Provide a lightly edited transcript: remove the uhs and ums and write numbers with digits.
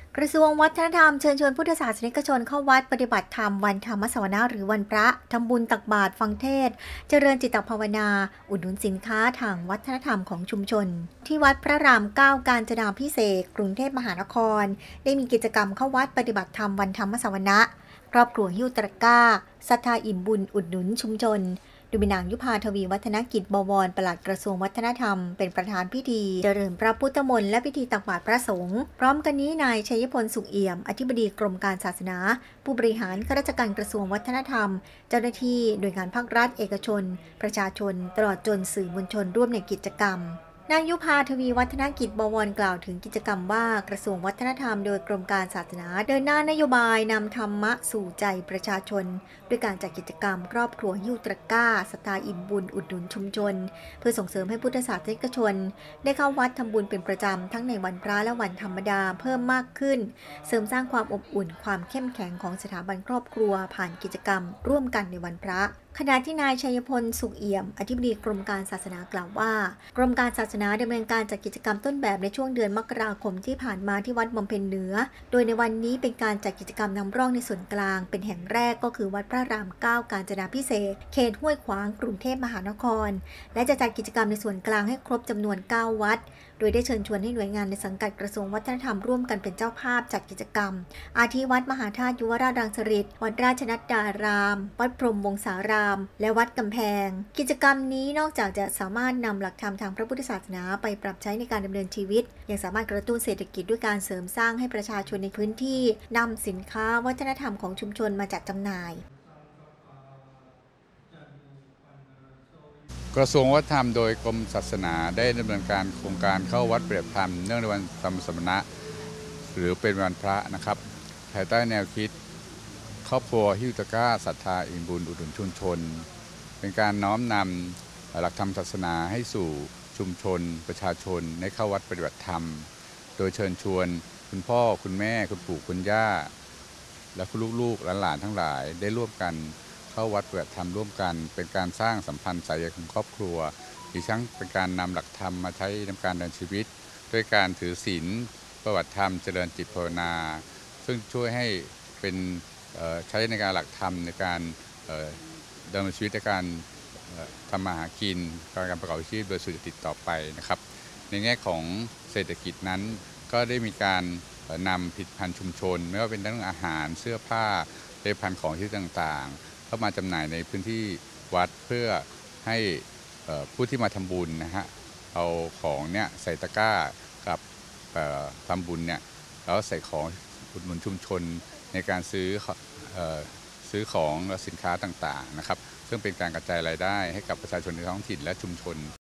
กระทรวงวัฒนธรรมเชิญชวนพุทธศาสนิกชนเข้าวัดปฏิบัติธรรมวันธรรมสวนาหรือวันพระทำบุญตักบาตรฟังเทศน์เจริญจิตภาวนาอุดหนุนสินค้าทางวัฒนธรรมของชุมชนที่วัดพระราม9กาญจนาภิเษกกรุงเทพมหานครได้มีกิจกรรมเข้าวัดปฏิบัติธรรมวันธรรมสวนะครอบครัวหิ้วตะกร้าศรัทธาอิ่มบุญอุดหนุนชุมชนโดยมีนางยุพาทวีวัฒนกิจบวรปลัดกระทรวงวัฒนธรรมเป็นประธานพิธีเจริญพระพุทธมนต์และพิธีตักบาตรพระสงฆ์พร้อมกันนี้นายชัยพลสุขเอี่ยมอธิบดีกรมการศาสนาผู้บริหารข้าราชการกระทรวงวัฒนธรรมเจ้าหน้าที่หน่วยงานภาครัฐเอกชนประชาชนตลอดจนสื่อมวลชนร่วมในกิจกรรมนางยุพาทวีวัฒนกิจบวรกล่าวถึงกิจกรรมว่ากระทรวงวัฒนธรรมโดยกรมการศาสนาเดินหน้านโยบายนำธรรมะสู่ใจประชาชนด้วยการจัดกิจกรรมครอบครัวหิ้วตะกร้าศรัทธาอิ่มบุญอุดหนุนชุมชนเพื่อส่งเสริมให้พุทธศาสนิกชนได้เข้าวัดทำบุญเป็นประจำทั้งในวันพระและวันธรรมดาเพิ่มมากขึ้นเสริมสร้างความอบอุ่นความเข้มแข็งของสถาบันครอบครัวผ่านกิจกรรมร่วมกันในวันพระขณะที่นายชัยพลสุขเอี่ยมอธิบดีกรมการศาสนากล่าวว่ากรมการศาสนาดำเนินการจัดกิจกรรมต้นแบบในช่วงเดือนมกราคมที่ผ่านมาที่วัดบำเพ็ญเหนือโดยในวันนี้เป็นการจัดกิจกรรมนำร่องในส่วนกลางเป็นแห่งแรกก็คือวัดพระราม9กาญจนาภิเษกเขตห้วยขวางกรุงเทพมหานครและจะจัดกิจกรรมในส่วนกลางให้ครบจำนวน9วัดโดยได้เชิญชวนให้หน่วยงานในสังกัดกระทรวงวัฒนธรรมร่วมกันเป็นเจ้าภาพจัดกิจกรรมอาทิวัดมหาธาตุยุวราชรังสฤษฎ์วัดราชนัดดารามวัดพรหมวงศารามและวัดกำแพงกิจกรรมนี้นอกจากจะสามารถนำหลักธรรมทางพระพุทธศาสนาไปปรับใช้ในการดำเนินชีวิตยังสามารถกระตุ้นเศรษฐกิจด้วยการเสริมสร้างให้ประชาชนในพื้นที่นำสินค้าวัฒนธรรมของชุมชนมาจัดจำหน่ายกระทรวงวัฒนธรรมโดยกรมศาสนาได้ดำเนินการโครงการเข้าวัดปฏิบัติธรรมเนื่องในวันธรรมสมณะหรือเป็นวันพระนะครับภายใต้แนวคิดครอบครัวหิ้วตะกร้าศรัทธาอิ่มบุญอุดหนุนชุมชนเป็นการน้อมนำหลักธรรมศาสนาให้สู่ชุมชนประชาชนในเข้าวัดปฏิบัติธรรมโดยเชิญชวนคุณพ่อคุณแม่คุณปู่คุณย่าและคุณลูกๆหลานๆทั้งหลายได้ร่วมกันเข้าวัดปฏิบัติธรรมร่วมกันเป็นการสร้างสัมพันธ์สายใยของครอบครัวอีกทั้งเป็นการนำหลักธรรมมาใช้ในการดำเนินชีวิตด้วยการถือศีลปฏิบัติธรรมเจริญจิตภาวนาซึ่งช่วยให้เป็นใช้ในการหลักธรรมในการดำเนินชีวิตในการทำมาหากินการประกอบอาชีพโดยสุจริตต่อไปนะครับในแง่ของเศรษฐกิจนั้นก็ได้มีการนำผลิตภัณฑ์ชุมชนไม่ว่าเป็นทั้งอาหารเสื้อผ้าผลิตภัณฑ์ของที่ต่างๆเข้ามาจำหน่ายในพื้นที่วัดเพื่อให้ผู้ที่มาทำบุญนะฮะเอาของเนี่ยใส่ตะกร้ากับทำบุญเนี่ยแล้วใส่ของอุดหนุนชุมชนในการซื้อของและสินค้าต่างๆนะครับซึ่งเป็นการกระจายรายได้ให้กับประชาชนในท้องถิ่นและชุมชน